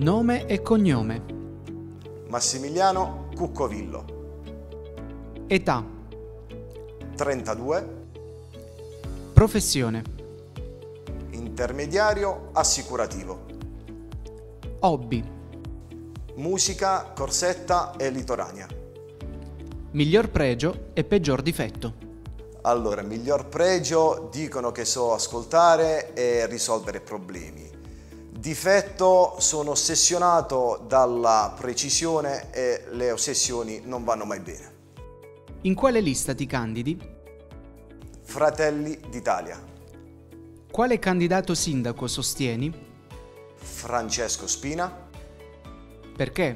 Nome e cognome. Massimiliano Cuccovillo, Età. 32, Professione. intermediario assicurativo, Hobby. musica, corsetta e litorania. Miglior pregio e peggior difetto. Allora, miglior pregio, dicono che so ascoltare e risolvere problemi. Difetto, sono ossessionato dalla precisione e le ossessioni non vanno mai bene. In quale lista ti candidi? Fratelli d'Italia, Quale candidato sindaco sostieni? Francesco Spina, Perché?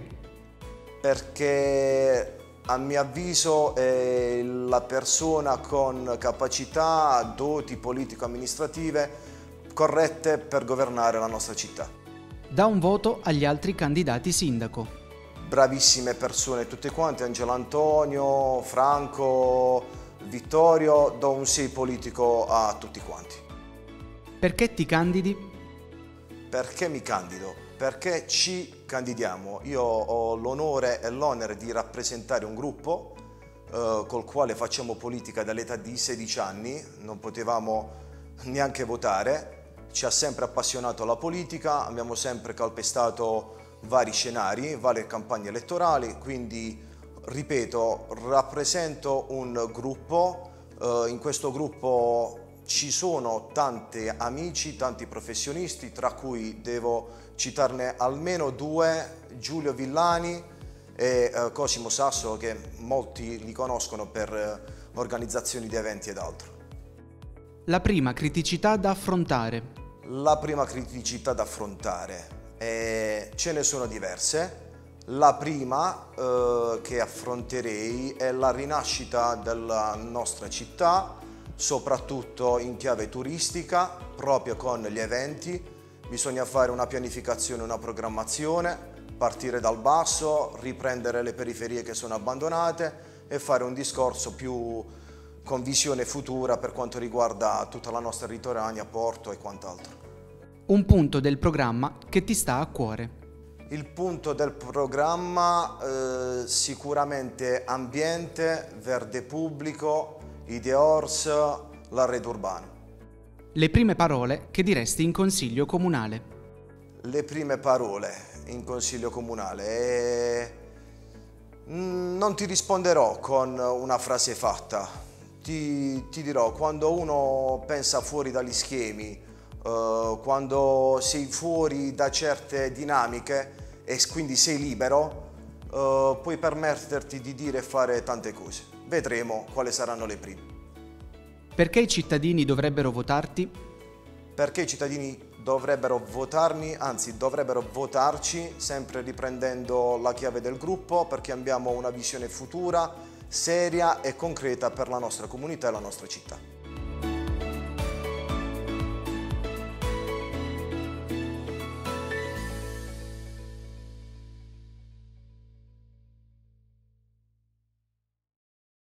perché a mio avviso è la persona con capacità, doti politico-amministrative corrette per governare la nostra città. Dà un voto agli altri candidati sindaco. Bravissime persone tutte quante, Angelo Antonio, Franco, Vittorio, do un sì politico a tutti quanti. Perché ti candidi? Perché mi candido? Perché ci candidiamo. Io ho l'onore e l'onere di rappresentare un gruppo col quale facciamo politica dall'età di 16 anni, non potevamo neanche votare, ci ha sempre appassionato la politica, abbiamo sempre calpestato vari scenari, varie campagne elettorali, quindi ripeto, rappresento un gruppo, in questo gruppo ci sono tanti amici, tanti professionisti, tra cui devo citarne almeno due, Giulio Villani e Cosimo Sasso, che molti li conoscono per organizzazioni di eventi ed altro. La prima criticità da affrontare. La prima criticità da affrontare, ce ne sono diverse. La prima che affronterei è la rinascita della nostra città, soprattutto in chiave turistica, proprio con gli eventi. Bisogna fare una pianificazione, una programmazione, partire dal basso, riprendere le periferie che sono abbandonate e fare un discorso più con visione futura per quanto riguarda tutta la nostra litorania, porto e quant'altro. Un punto del programma che ti sta a cuore. Il punto del programma sicuramente ambiente, verde pubblico, Ideors, l'arredo urbano. Le prime parole che diresti in consiglio comunale. Le prime parole in consiglio comunale. Non ti risponderò con una frase fatta. Ti dirò, quando uno pensa fuori dagli schemi, quando sei fuori da certe dinamiche e quindi sei libero, puoi permetterti di dire e fare tante cose. Vedremo quali saranno le prime. Perché i cittadini dovrebbero votarti? Perché i cittadini dovrebbero votarmi, anzi dovrebbero votarci, sempre riprendendo la chiave del gruppo, perché abbiamo una visione futura, seria e concreta per la nostra comunità e la nostra città.